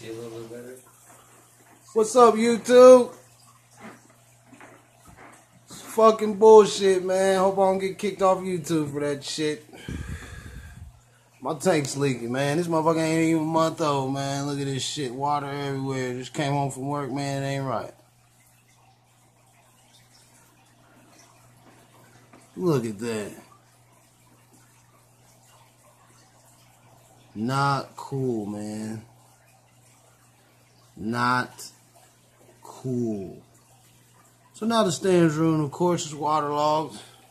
See a little bit better? What's up, YouTube? It's fucking bullshit, man. Hope I don't get kicked off YouTube for that shit. My tank's leaking, man. This motherfucker ain't even a month old, man. Look at this shit. Water everywhere. Just came home from work, man. It ain't right. Look at that. Not cool, man. Not cool. So now the stands room, of course, is waterlogged.